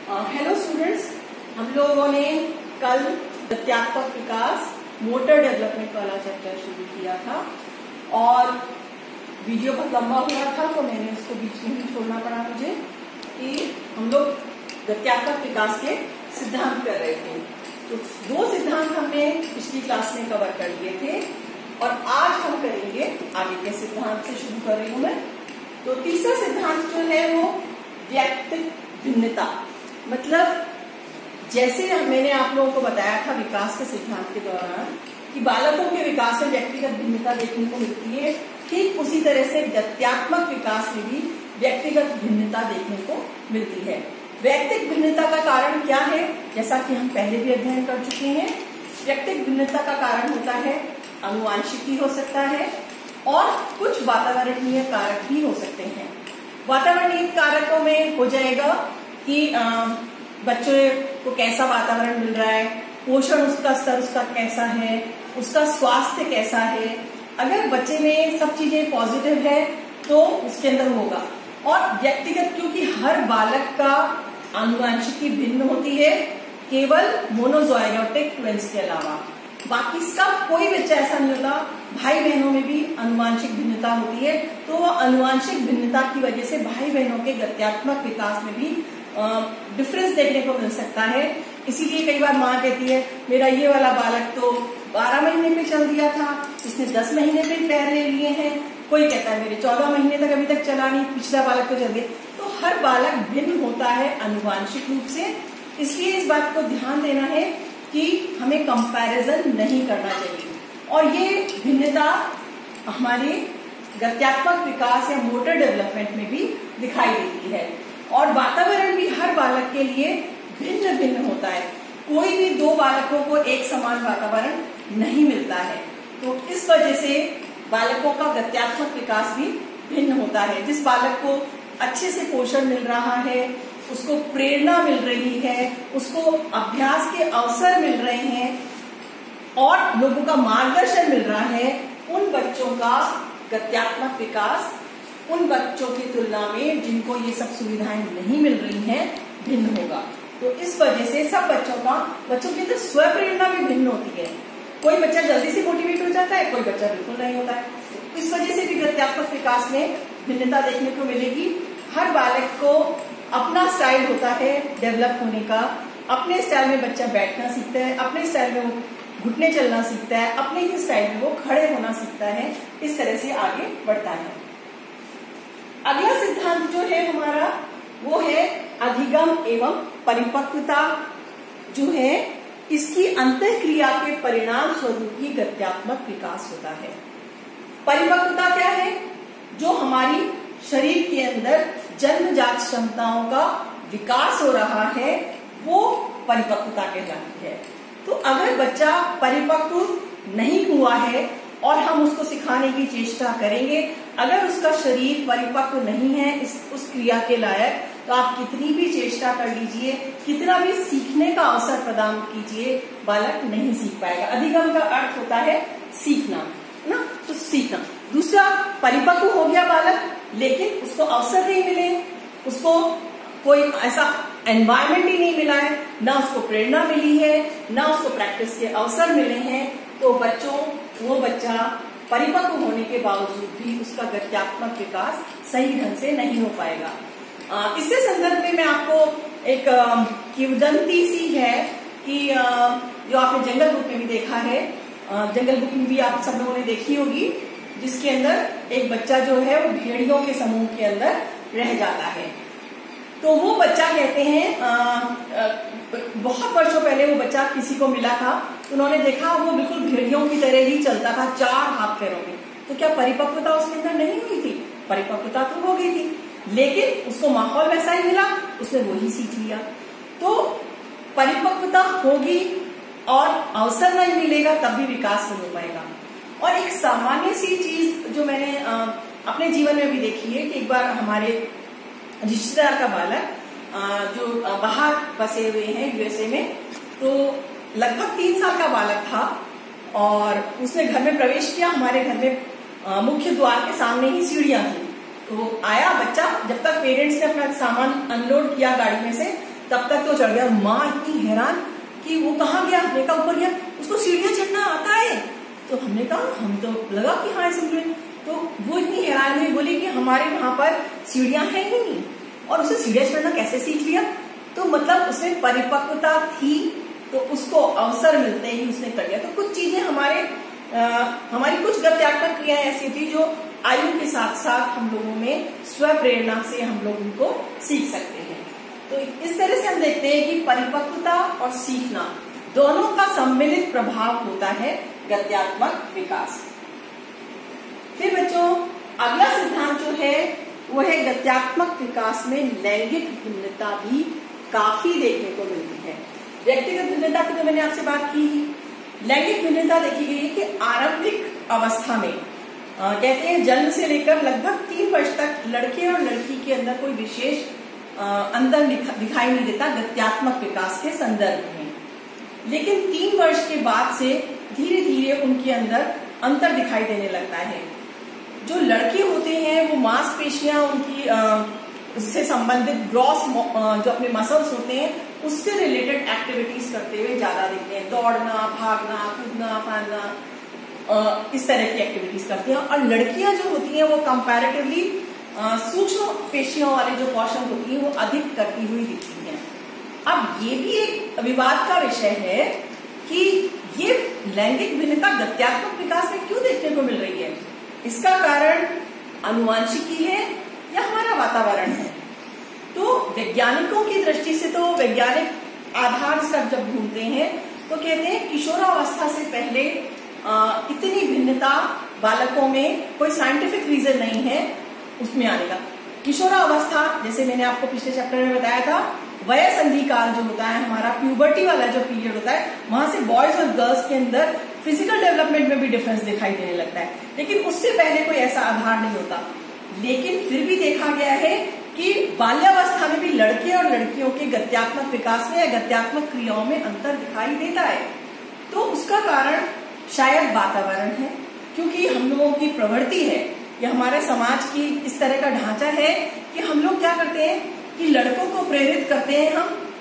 Hello students, हम लोगों ने कल तथ्यात्मक विकास मोटर डेवलपमेंट वाला चैप्टर शुरू किया था और वीडियो बहुत लंबा हुआ था तो मैंने उसको बीच में ही छोड़ना पड़ा मुझे कि हम लोग तथ्यात्मक विकास के सिद्धांत कर रहे थे। तो दो सिद्धांत हमने पिछली क्लास में कवर कर लिए थे और आज हम करेंगे आगे के सिद्धांत से शुरू कर रही हूं मैं। तो तीसरा सिद्धांत जो है वो व्यक्तिगत भिन्नता, मतलब जैसे मैंने आप लोगों को बताया था विकास के सिद्धांत के दौरान कि बालकों के विकास में व्यक्तिगत भिन्नता देखने को मिलती है, ठीक उसी तरह से तथ्यात्मक विकास में भी व्यक्तिगत भिन्नता देखने को मिलती है। व्यक्तिगत भिन्नता का कारण क्या है? जैसा कि हम पहले भी अध्ययन कर चुके हैं, व्यक्तिगत भिन्नता का कारण होता है आनुवांशिकी हो सकता है और कुछ वातावरणीय कारक भी हो सकते हैं। वातावरणीय कारकों में हो जाएगा कि बच्चे को कैसा वातावरण मिल रहा है, पोषण उसका स्तर उसका कैसा है, उसका स्वास्थ्य कैसा है। अगर बच्चे में सब चीजें पॉजिटिव है तो उसके अंदर होगा। और व्यक्तिगत, क्योंकि हर बालक का आनुवांशिकी भिन्न होती है, केवल मोनोज़ाइगोटिक ट्विंस के अलावा बाकी सब कोई बच्चा ऐसा नहीं होता। भाई बहनों में भी आनुवांशिक भिन्नता होती है, तो वो आनुवांशिक भिन्नता की वजह से भाई बहनों के गत्यात्मक विकास में भी डिफरेंस देखने को मिल सकता है। इसीलिए कई बार माँ कहती है मेरा ये वाला बालक तो 12 महीने पे चल दिया था, इसने 10 महीने पे पैर ले लिए हैं। कोई कहता है मेरे 14 महीने तक अभी तक चला नहीं, पिछला बालक तो चल गया। तो हर बालक भिन्न होता है आनुवांशिक रूप से, इसलिए इस बात को ध्यान देना है कि हमें कंपैरिजन नहीं करना चाहिए। और ये भिन्नता हमारे गत्यात्मक विकास या मोटर डेवलपमेंट में भी दिखाई देती है। और वातावरण भी हर बालक के लिए भिन्न भिन्न होता है। कोई भी दो बालकों को एक समान वातावरण नहीं मिलता है, तो इस वजह से बालकों का गत्यात्मक विकास भी भिन्न होता है। जिस बालक को अच्छे से पोषण मिल रहा है, उसको प्रेरणा मिल रही है, उसको अभ्यास के अवसर मिल रहे हैं और लोगों का मार्गदर्शन मिल रहा है, उन बच्चों का गत्यात्मक विकास उन बच्चों की तुलना में जिनको ये सब सुविधाएं नहीं मिल रही हैं भिन्न होगा। तो इस वजह से सब बच्चों की तो स्व प्रेरणा भी भिन्न होती है। कोई बच्चा जल्दी से मोटिवेट हो जाता है, कोई बच्चा बिल्कुल नहीं होता है। तो इस वजह से भी गत्यात्मक विकास में भिन्नता देखने को मिलेगी। हर बालक को अपना स्टाइल होता है डेवलप होने का। अपने स्टाइल में बच्चा बैठना सीखता है, अपने स्टाइल में वो घुटने चलना सीखता है, अपने ही स्टाइल में वो खड़े होना सीखता है। इस तरह से आगे बढ़ता है। अगला सिद्धांत जो है हमारा वो है अधिगम एवं परिपक्वता जो है, इसकी अंतःक्रिया के परिणाम स्वरूप ही गत्यात्मक विकास होता है। परिपक्वता क्या है? जो हमारी शरीर के अंदर जन्मजात क्षमताओं का विकास हो रहा है वो परिपक्वता कहलाती है। तो अगर बच्चा परिपक्व नहीं हुआ है और हम उसको सिखाने की चेष्टा करेंगे, अगर उसका शरीर परिपक्व नहीं है उस क्रिया के लायक, तो आप कितनी भी चेष्टा कर लीजिए, कितना भी सीखने का अवसर प्रदान कीजिए, बालक नहीं सीख पाएगा। अधिगम का अर्थ होता है सीखना, ना, तो सीखना। दूसरा, परिपक्व हो गया बालक लेकिन उसको अवसर नहीं मिले, उसको कोई ऐसा एनवायरमेंट ही नहीं मिला है, ना उसको प्रेरणा मिली है, ना उसको प्रैक्टिस के अवसर मिले हैं, तो वो बच्चा परिपक्व होने के बावजूद भी उसका गत्यात्मक विकास सही ढंग से नहीं हो पाएगा। इससे संदर्भ में मैं आपको एक किंवदंती सी है कि जो आपने जंगल बुक में भी देखा है, जंगल बुक में भी आप सब लोगों ने देखी होगी, जिसके अंदर एक बच्चा जो है वो भेड़ियों के समूह के अंदर रह जाता है। तो वो बच्चा कहते हैं बहुत वर्षों पहले वो बच्चा किसी को मिला था, उन्होंने देखा वो बिल्कुल भेड़ियों की तरह ही चलता था, 4 हाथ पैरों में। तो क्या परिपक्वता उसके अंदर नहीं हुई थी? परिपक्वता तो हो गई थी, लेकिन उसको माहौल वैसा ही मिला, उसने वही सीख लिया। तो परिपक्वता होगी और अवसर नहीं मिलेगा तब भी विकास नहीं हो पाएगा। और एक सामान्य सी चीज जो मैंने अपने जीवन में भी देखी है कि एक बार हमारे रिश्तेदार का बालक जो बाहर बसे हुए हैं यूएसए में, तो लगभग 3 साल का बालक था और उसने घर में प्रवेश किया। हमारे घर में मुख्य द्वार के सामने ही सीढ़ियां थी, तो आया बच्चा। जब तक पेरेंट्स ने अपना सामान अनलोड किया गाड़ी में से, तब तक तो चढ़ गया। माँ इतनी हैरान कि वो कहाँ गया, हमने कहा ऊपर गया, उसको सीढ़ियां चढ़ना आता है। तो हमने कहा, हम तो लगा कि हाँ समझे। तो वो इतनी हैरान हुई, बोली कि हमारे वहां पर सीढ़ियां हैं ही नहीं, और उसे सीढ़ियां चढ़ना कैसे सीख लिया। तो मतलब उसमें परिपक्वता थी, तो उसको अवसर मिलते ही उसने कर लिया। तो कुछ चीजें हमारी कुछ गत्यात्मक क्रियाएं ऐसी थी जो आयु के साथ साथ हम लोगों में स्व प्रेरणा से हम लोग उनको सीख सकते हैं। तो इस तरह से हम देखते हैं कि परिपक्वता और सीखना दोनों का सम्मिलित प्रभाव होता है गत्यात्मक विकास। फिर बच्चों अगला सिद्धांत जो है वो है गत्यात्मक विकास में लैंगिक भिन्नता भी काफी देखने को मिलती है। व्यक्तिगत भिन्नता की तो मैंने आपसे बात की ही। लैंगिक भिन्नता देखी गई है कि आरंभिक अवस्था में कहते हैं जन्म से लेकर लगभग 3 वर्ष तक लड़के और लड़की के अंदर कोई विशेष अंतर दिखाई नहीं देता गत्यात्मक विकास के संदर्भ में। लेकिन 3 वर्ष के बाद से धीरे धीरे उनके अंदर अंतर दिखाई देने लगता है। जो लड़के होते हैं वो मांसपेशियां उनकी उससे संबंधित ग्रॉस जो अपने मसल्स होते हैं उससे रिलेटेड एक्टिविटीज करते हुए ज्यादा दिखते हैं। दौड़ना, भागना, कूदना, फांदना, इस तरह की एक्टिविटीज करती हैं। और लड़कियां जो होती हैं वो कंपैरेटिवली सूक्ष्म पेशियों वाले जो कौशल होती है वो अधिक करती हुई दिखती हैं। अब ये भी एक विवाद का विषय है कि ये लैंगिक भिन्नता गत्यात्मक विकास में क्यों देखने को मिल रही है। इसका कारण आनुवंशिकी है या हमारा वातावरण है। तो वैज्ञानिकों की दृष्टि से तो वैज्ञानिक आधार से जब ढूंढते हैं तो कहते हैं किशोरावस्था से पहले इतनी भिन्नता बालकों में कोई साइंटिफिक रीजन नहीं है उसमें आने का। किशोरावस्था जैसे मैंने आपको पिछले चैप्टर में बताया था, वय संधि काल जो होता है हमारा प्यूबर्टी वाला जो पीरियड होता है, वहां से बॉयज और गर्ल्स के अंदर फिजिकल डेवलपमेंट में भी डिफरेंस दिखाई देने लगता है। लेकिन उससे पहले कोई ऐसा आधार नहीं होता। लेकिन फिर भी देखा गया है कि बाल्यावस्था में भी लड़के और लड़कियों के गत्यात्मक विकास में या गत्यात्मक क्रियाओं में अंतर दिखाई देता है। तो उसका कारण शायद वातावरण है, क्योंकि हम लोगों की प्रवृत्ति है या हमारे समाज की इस तरह का ढांचा है कि हम लोग क्या करते हैं कि लड़कों को प्रेरित करते हैं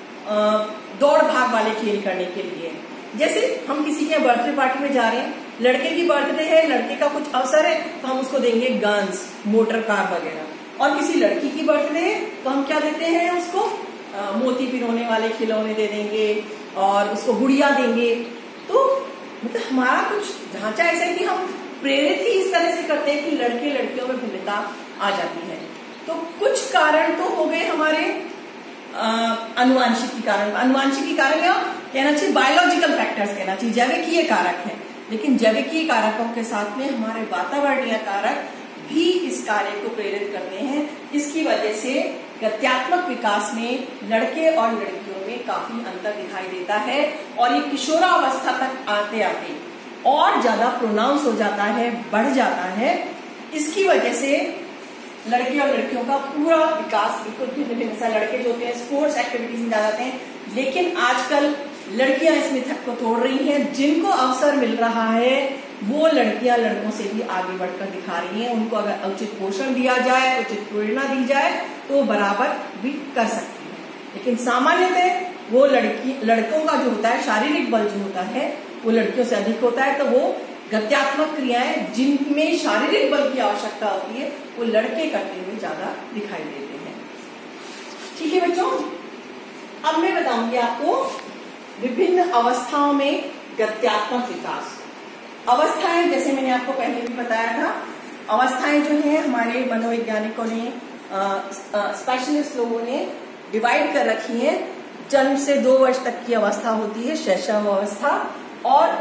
हम दौड़ भाग वाले खेल करने के लिए। जैसे हम किसी के बर्थडे पार्टी में जा रहे हैं, लड़के की बर्थडे है, लड़के का कुछ अवसर है तो हम उसको देंगे गन्स, मोटर कार वगैरह। और किसी लड़की की बर्थडे है तो हम क्या देते हैं उसको मोती पिरोने वाले खिलौने दे देंगे और उसको गुड़िया देंगे। तो मतलब हमारा कुछ ढांचा ऐसा है कि हम प्रेरित ही इस तरह से करते हैं कि लड़के लड़कियों में भिन्नता आ जाती है। तो कुछ कारण तो हो गए हमारे अनुवांशिकी कारण। अनुवांशिकी कारण या कहना चाहिए बायोलॉजिकल फैक्टर्स कहना चाहिए, जैविकीय कारक है। लेकिन जैविकीय कारकों के साथ में हमारे वातावरणीय कारक भी इस कार्य को प्रेरित करते हैं। इसकी वजह से गत्यात्मक विकास में लड़के और लड़कियों में काफी अंतर दिखाई देता है और ये किशोरावस्था तक आते आते और ज्यादा प्रोनाउंस हो जाता है, बढ़ जाता है। इसकी वजह से लड़के और लड़कियों का पूरा विकास बिल्कुल भिन्न भिन्न सा। लड़के जो होते हैं स्पोर्ट्स एक्टिविटीज में ज्यादा जाते हैं, लेकिन आजकल लड़कियां इस मिथक को तोड़ रही हैं। जिनको अवसर मिल रहा है वो लड़कियां लड़कों से भी आगे बढ़कर दिखा रही हैं। उनको अगर उचित पोषण दिया जाए, उचित प्रेरणा दी जाए तो बराबर भी कर सकती है। लेकिन सामान्यतः वो लड़कों का जो होता है शारीरिक बल जो होता है वो लड़कियों से अधिक होता है। तो वो गत्यात्मक क्रियाएं जिनमें शारीरिक बल की आवश्यकता होती है वो लड़के करते हुए ज्यादा दिखाई देते हैं। ठीक है बच्चों, अब मैं बताऊंगी आपको विभिन्न अवस्थाओं में गत्यात्मक विकास। अवस्थाएं जैसे मैंने आपको पहले भी बताया था, अवस्थाएं जो है हमारे मनोवैज्ञानिकों ने स्पेशलिस्ट लोगों ने डिवाइड कर रखी है। जन्म से 2 वर्ष तक की अवस्था होती है शैशव अवस्था, और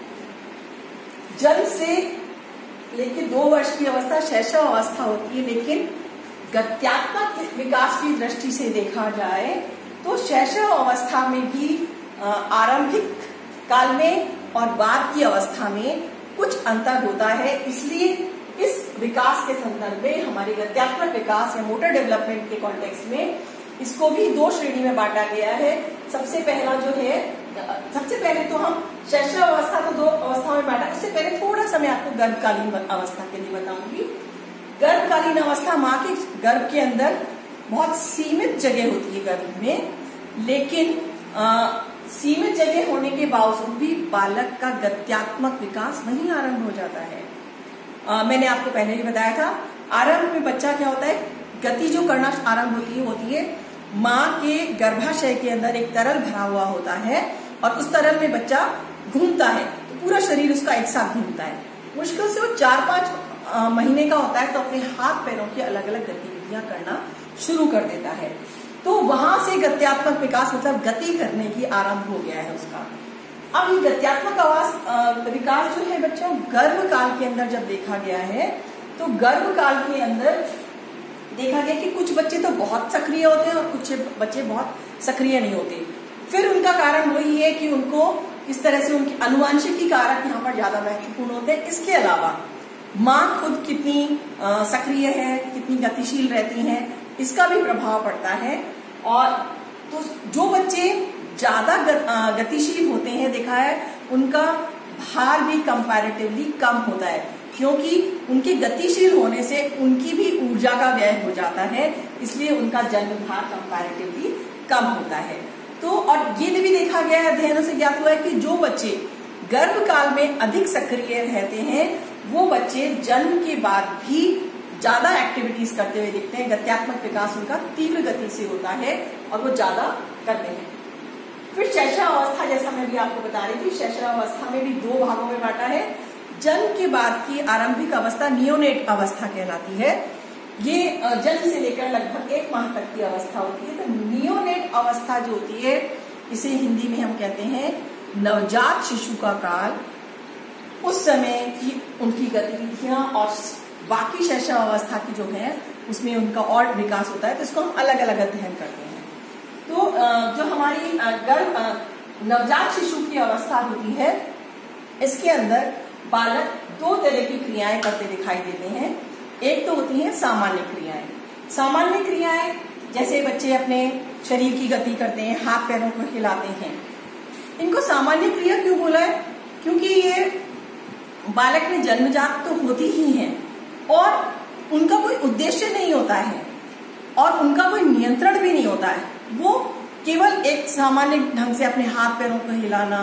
जन्म से लेकर 2 वर्ष की अवस्था शैशव अवस्था होती है। लेकिन गत्यात्मक विकास की दृष्टि से देखा जाए तो शैशव अवस्था में भी आरंभिक काल में और बाद की अवस्था में कुछ अंतर होता है। इसलिए इस विकास के संदर्भ में हमारी गत्यात्मक विकास या मोटर डेवलपमेंट के कॉन्टेक्स्ट में इसको भी 2 श्रेणी में बांटा गया है। सबसे पहला जो है, सबसे पहले तो हम शैशव अवस्था को 2 अवस्थाओं में बांटा। उससे पहले थोड़ा सा मैं आपको गर्भकालीन अवस्था के लिए बताऊंगी। गर्भकालीन अवस्था माँ के गर्भ के अंदर बहुत सीमित जगह होती है गर्भ में, लेकिन सीमित जगह होने के बावजूद भी बालक का गत्यात्मक विकास वहीं आरंभ हो जाता है। मैंने आपको पहले ही बताया था, आरंभ में बच्चा क्या होता है, गति जो करना आरंभ होती है माँ के गर्भाशय के अंदर एक तरल भरा हुआ होता है और उस तरल में बच्चा घूमता है, तो पूरा शरीर उसका एक साथ घूमता है। मुश्किल से वो 4-5 महीने का होता है तो अपने हाथ पैरों की अलग अलग गतिविधियां करना शुरू कर देता है। तो वहां से गत्यात्मक विकास मतलब गति करने की आरंभ हो गया है उसका। अब ये गत्यात्मक विकास जो है बच्चों गर्भ काल के अंदर जब देखा गया है, तो गर्भ काल के अंदर देखा गया कि कुछ बच्चे तो बहुत सक्रिय होते हैं और कुछ बच्चे बहुत सक्रिय नहीं होते। फिर उनका कारण वही है कि उनको इस तरह से उनकी आनुवंशिकी कारक यहाँ पर ज्यादा महत्वपूर्ण होते हैं। इसके अलावा माँ खुद कितनी सक्रिय है, कितनी गतिशील रहती हैं, इसका भी प्रभाव पड़ता है। और तो जो बच्चे ज्यादा गतिशील होते हैं देखा है उनका भार भी कंपैरेटिवली कम होता है, क्योंकि उनके गतिशील होने से उनकी भी ऊर्जा का व्यय हो जाता है, इसलिए उनका जन्म भार कंपैरेटिवली कम होता है। तो और ये भी देखा गया है, अध्ययनों से ज्ञात हुआ है कि जो बच्चे गर्भ काल में अधिक सक्रिय रहते हैं वो बच्चे जन्म के बाद भी ज्यादा एक्टिविटीज करते हुए दिखते हैं। गत्यात्मक विकास उनका तीव्र गति से होता है और वो ज्यादा करते हैं। फिर शैशवावस्था, जैसा मैं भी आपको बता रही थी, शैशवावस्था में भी 2 भागों में बांटा है। जन्म के बाद की आरंभिक अवस्था नियोनेट अवस्था कहलाती है। ये जन्म से लेकर लगभग 1 माह तक की अवस्था होती है। तो नियोनेट अवस्था जो होती है इसे हिंदी में हम कहते हैं नवजात शिशु का काल। उस समय की उनकी गतिविधियां और बाकी शैशवावस्था की जो है उसमें उनका और विकास होता है, तो इसको हम अलग अलग अध्ययन करते हैं। तो जो हमारी नवजात शिशु की अवस्था होती है इसके अंदर बालक 2 तरह की क्रियाएं करते दिखाई देते हैं। एक तो होती है सामान्य क्रियाएं। सामान्य क्रियाएं जैसे बच्चे अपने शरीर की गति करते हैं, हाथ पैरों को हिलाते हैं। इनको सामान्य क्रिया क्यों बोला है? क्योंकि ये बालक में जन्मजात तो होती ही हैं और उनका कोई उद्देश्य नहीं होता है और उनका कोई नियंत्रण भी नहीं होता है। वो केवल एक सामान्य ढंग से अपने हाथ पैरों को हिलाना,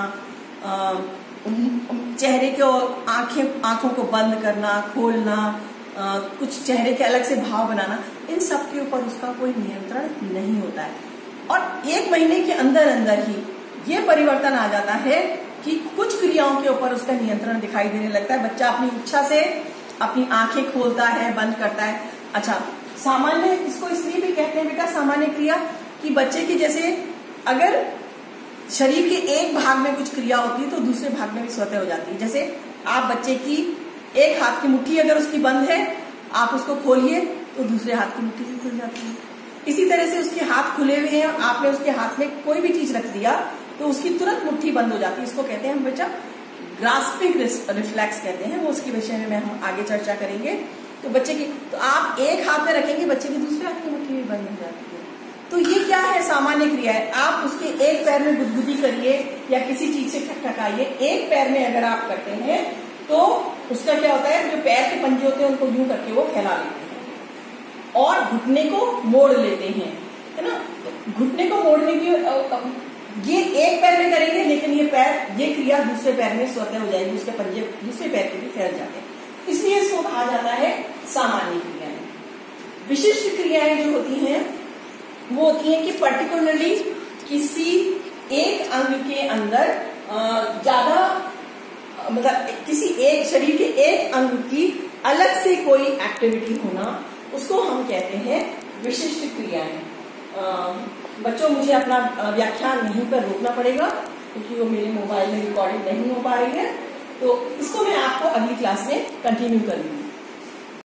चेहरे को आंखों को बंद करना, खोलना, कुछ चेहरे के अलग से भाव बनाना, इन सब के ऊपर उसका कोई नियंत्रण नहीं होता है। और 1 महीने के अंदर अंदर ही ये परिवर्तन आ जाता है कि कुछ क्रियाओं के ऊपर उसका नियंत्रण दिखाई देने लगता है। बच्चा अपनी इच्छा से अपनी आंखें खोलता है, बंद करता है। अच्छा, सामान्य इसको इसलिए भी कहते हैं बेटा सामान्य क्रिया कि बच्चे की जैसे अगर शरीर के एक भाग में कुछ क्रिया होती है तो दूसरे भाग में भी स्वतः हो जाती है। जैसे आप बच्चे की एक हाथ की मुट्ठी अगर उसकी बंद है, आप उसको खोलिए तो दूसरे हाथ की मुट्ठी भी खुल जाती है। इसी तरह से उसके हाथ खुले हुए हैं, आपने उसके हाथ में कोई भी चीज रख दिया तो उसकी तुरंत मुट्ठी बंद हो जाती है। इसको कहते हैं हम बच्चा ग्रास्पिंग रिफ्लेक्स कहते हैं। वो उसके विषय में हम आगे चर्चा करेंगे। तो बच्चे की तो आप एक हाथ में रखेंगे, बच्चे की दूसरे हाथ की मुट्ठी भी बंद हो जाती है। तो ये क्या है? सामान्य क्रिया है। आप उसके एक पैर में गुदगुदी करिए या किसी चीज से ठकठकाइए। एक पैर में अगर आप करते हैं तो उसका क्या होता है, जो पैर के पंजे होते हैं उनको यूं करके वो फैला लेते हैं और घुटने को मोड़ लेते हैं, है ना। घुटने को मोड़ने की ये एक पैर में करेंगे, लेकिन ये क्रिया दूसरे पैर में स्वतः हो जाएगी, उसके पंजे दूसरे पैर के भी फैल जाते हैं। इसलिए इसको कहा जाता है सामान्य क्रियाएं। विशिष्ट क्रियाएं जो होती हैं वो होती हैं कि पर्टिकुलरली किसी एक अंग के अंदर ज्यादा मतलब किसी एक शरीर के एक अंग की अलग से कोई एक्टिविटी होना, उसको हम कहते हैं विशिष्ट क्रियाएं। बच्चों, मुझे अपना व्याख्यान यहीं पर रोकना पड़ेगा क्योंकि वो मेरे मोबाइल में रिकॉर्डिंग नहीं हो पा रही है, तो इसको मैं आपको अगली क्लास में कंटिन्यू करूंगी।